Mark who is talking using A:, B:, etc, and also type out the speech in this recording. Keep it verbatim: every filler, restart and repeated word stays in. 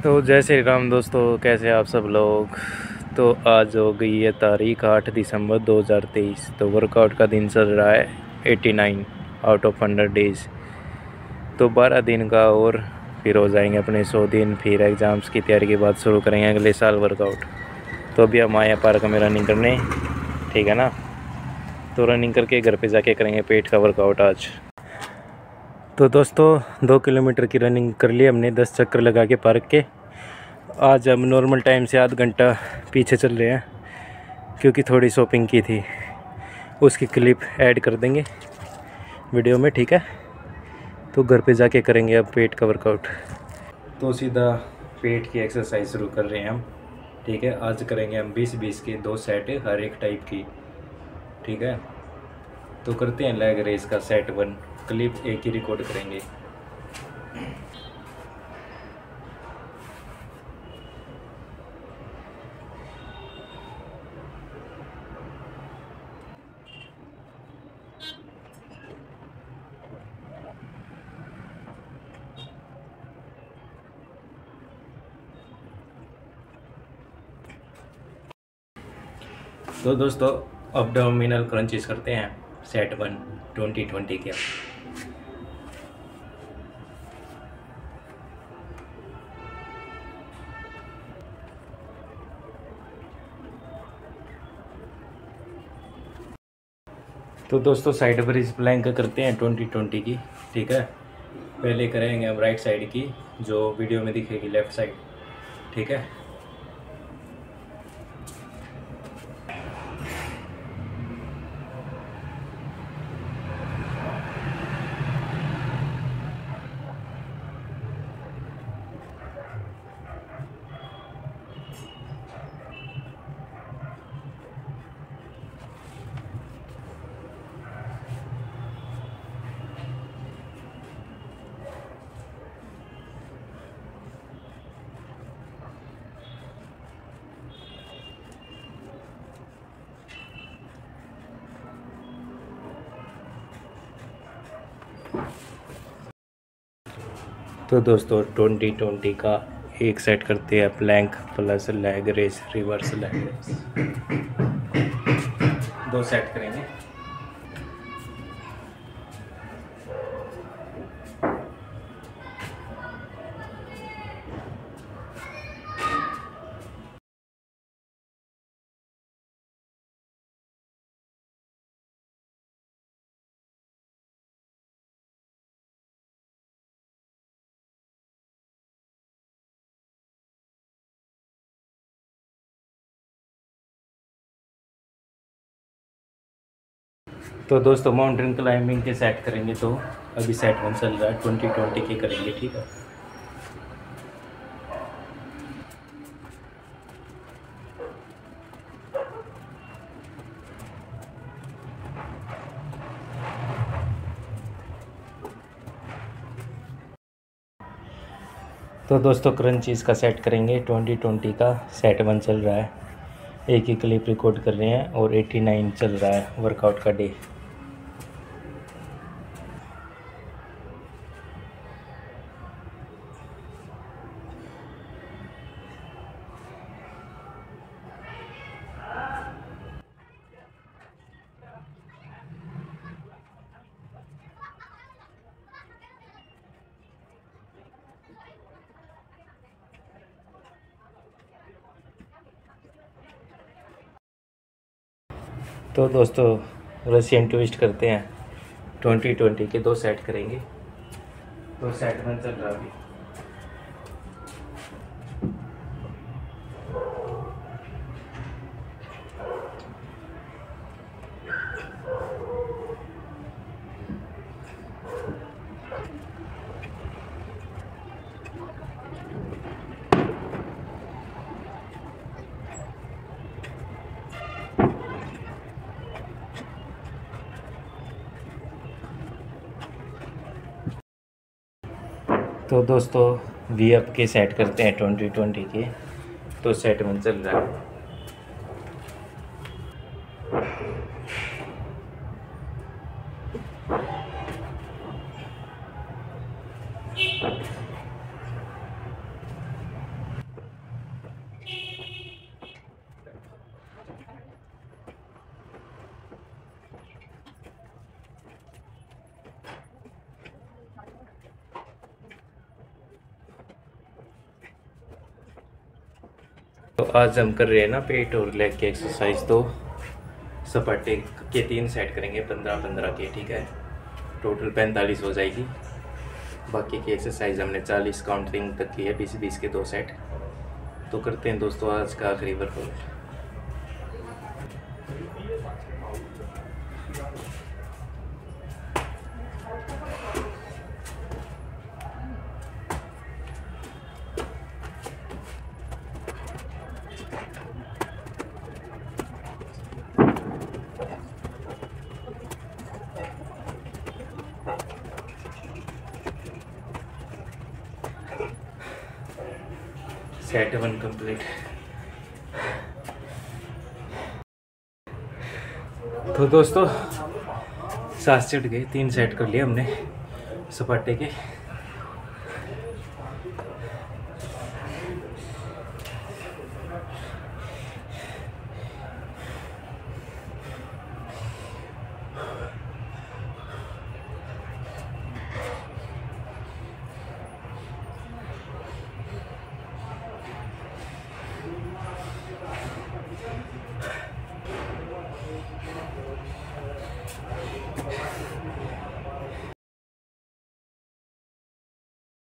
A: तो जय श्री राम दोस्तों, कैसे आप सब लोग। तो आज हो गई है तारीख आठ दिसंबर दो हज़ार तेईस। तो वर्कआउट का दिन चल रहा है नवासी आउट ऑफ हंड्रेड डेज़। तो बारह दिन का और फिर हो जाएंगे अपने सौ दिन। फिर एग्ज़ाम्स की तैयारी के बाद शुरू करेंगे अगले साल वर्कआउट। तो अभी हम आए पार्क में रनिंग करने, ठीक है ना। तो रनिंग करके घर पे जाके करेंगे पेट का वर्कआउट आज। तो दोस्तों दो किलोमीटर की रनिंग कर ली हमने, दस चक्कर लगा के पार्क के। आज हम नॉर्मल टाइम से आधा घंटा पीछे चल रहे हैं क्योंकि थोड़ी शॉपिंग की थी। उसकी क्लिप ऐड कर देंगे वीडियो में, ठीक है। तो घर पे जाके करेंगे अब पेट का वर्कआउट। तो सीधा पेट की एक्सरसाइज शुरू कर रहे हैं हम, ठीक है। आज करेंगे हम बीस बीस के दो सेट हर एक टाइप की, ठीक है। तो करते हैं लेग रेस का सेट वन। क्लिप एक ही रिकॉर्ड करेंगे। तो दोस्तों अब्डोमिनल क्रंचेस करते हैं सेट वन ट्वेंटी ट्वेंटी के। तो दोस्तों साइड ब्रिज प्लैंक करते हैं ट्वेंटी ट्वेंटी की, ठीक है। पहले करेंगे हम राइट साइड की, जो वीडियो में दिखेगी लेफ़्ट साइड, ठीक है। तो दोस्तों ट्वेंटी ट्वेंटी का एक सेट करते हैं plank plus leg raise, reverse leg raise. दो सेट करेंगे। तो दोस्तों माउंटेन क्लाइंबिंग के सेट करेंगे। तो अभी सेट वन चल रहा है, ट्वेंटी ट्वेंटी के करेंगे, ठीक है। तो दोस्तों क्रंचीज़ का सेट करेंगे ट्वेंटी ट्वेंटी का। सेट वन चल रहा है, एक ही क्लिप रिकॉर्ड कर रहे हैं और नवासी चल रहा है वर्कआउट का डे। तो दोस्तों रशियन ट्विस्ट करते हैं ट्वेंटी ट्वेंटी के, दो सेट करेंगे। तो सेट वन चल रहा है अभी। तो दोस्तों वी अप के सेट करते हैं ट्वेंटी ट्वेंटी के। तो सेट वन चल रहा है। आज हम कर रहे हैं ना पेट और लेग की एक्सरसाइज। तो सपाटे के तीन सेट करेंगे पंद्रह पंद्रह के, ठीक है। टोटल पैंतालीस हो जाएगी। बाकी की एक्सरसाइज हमने चालीस काउंटिंग तक की है, बीस बीस के दो सेट। तो करते हैं दोस्तों आज का आखिरी वर्कआउट। Set one complete. तो दोस्तों सांस चढ़ गए, तीन सेट कर लिए हमने सपाटे के।